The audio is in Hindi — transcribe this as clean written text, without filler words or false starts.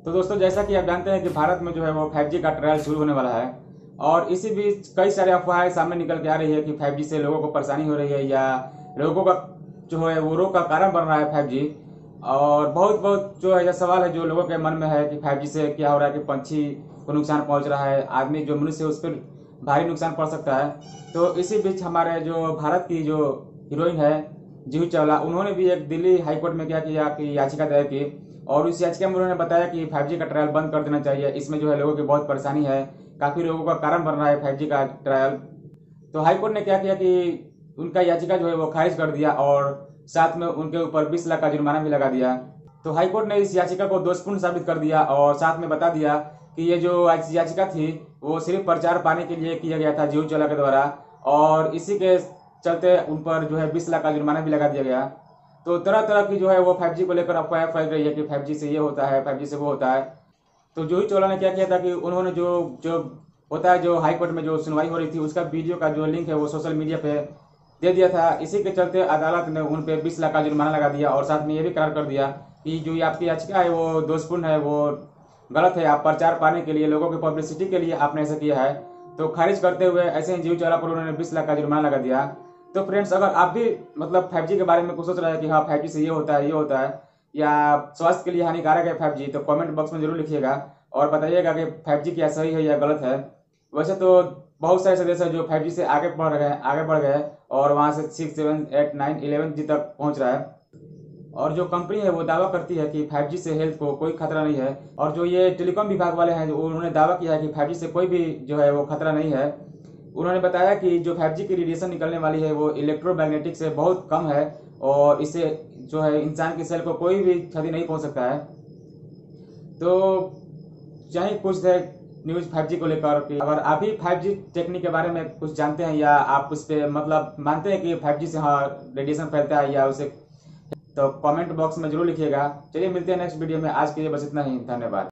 तो दोस्तों, जैसा कि आप जानते हैं कि भारत में जो है वो 5G का ट्रायल शुरू होने वाला है और इसी बीच कई सारे अफवाहें सामने निकल के आ रही है कि 5G से लोगों को परेशानी हो रही है या लोगों का जो है वो रोग का कारण बन रहा है 5G। और बहुत बहुत जो है यह सवाल है जो लोगों के मन में है कि 5G से क्या हो रहा है कि पंछी को नुकसान पहुंच रहा है, आदमी जो मनुष्य है उस पर भारी नुकसान पड़ सकता है। तो इसी बीच हमारे जो भारत की जो हीरोइन है जूही चावला, उन्होंने भी एक दिल्ली हाईकोर्ट में क्या किया कि याचिका दायर की और उस याचिका में उन्होंने बताया कि 5G का ट्रायल बंद कर देना चाहिए। इसमें जो है लोगों की बहुत परेशानी है, काफ़ी लोगों का कारण बन रहा है 5G का ट्रायल। तो हाईकोर्ट ने क्या किया कि उनका याचिका जो है वो खारिज कर दिया और साथ में उनके ऊपर 20 लाख का जुर्माना भी लगा दिया। तो हाईकोर्ट ने इस याचिका को दोषपूर्ण साबित कर दिया और साथ में बता दिया कि ये जो याचिका थी वो सिर्फ प्रचार पाने के लिए किया गया था जूही चावला के द्वारा, और इसी के चलते उन पर जो है 20 लाख का जुर्माना भी लगा दिया गया। तो तरह तरह की जो है वो 5G को लेकर अफवाह फैल रही है कि 5G से ये होता है, 5G से वो होता है। तो जूही चावला ने क्या किया था कि उन्होंने जो जो होता है जो हाईकोर्ट में जो सुनवाई हो रही थी उसका वीडियो का जो लिंक है वो सोशल मीडिया पे दे दिया था। इसी के चलते अदालत ने उन पे 20 लाख का जुर्माना लगा दिया और साथ में ये भी करार कर दिया कि जो आपकी याचिका है वो दोषपूर्ण है, वो गलत है, आप प्रचार पाने के लिए, लोगों की पब्लिसिटी के लिए आपने ऐसा किया है। तो खारिज करते हुए ऐसे ही जूही चावला पर उन्होंने 20 लाख का जुर्माना लगा दिया। तो फ्रेंड्स, अगर आप भी मतलब 5G के बारे में कुछ सोच रहे हैं कि हाँ 5G से ये होता है, ये होता है, या स्वास्थ्य के लिए हानिकारक है 5G, तो कमेंट बॉक्स में जरूर लिखिएगा और बताइएगा कि 5G क्या सही है या गलत है। वैसे तो बहुत सारे सदस्य हैं जो 5G से आगे बढ़ गए और वहाँ से 6, 7, 8, 9, 11G तक पहुँच रहा है। और जो कंपनी है वो दावा करती है कि 5G से हेल्थ को कोई खतरा नहीं है, और जो ये टेलीकॉम विभाग वाले हैं जो उन्होंने दावा किया है कि 5G से कोई भी जो है वो खतरा नहीं है। उन्होंने बताया कि जो 5G की रेडिएशन निकलने वाली है वो इलेक्ट्रोमैग्नेटिक से बहुत कम है और इससे जो है इंसान की सेल को कोई भी क्षति नहीं पहुंच सकता है। तो यही कुछ है न्यूज़ 5G को लेकर कि अगर आप भी 5G टेक्निक के बारे में कुछ जानते हैं या आप उस पर मतलब मानते हैं कि 5G से हाँ रेडिएशन फैलता है या उसे, तो कमेंट बॉक्स में जरूर लिखिएगा। चलिए मिलते हैं नेक्स्ट वीडियो में, आज के लिए बस इतना ही, धन्यवाद।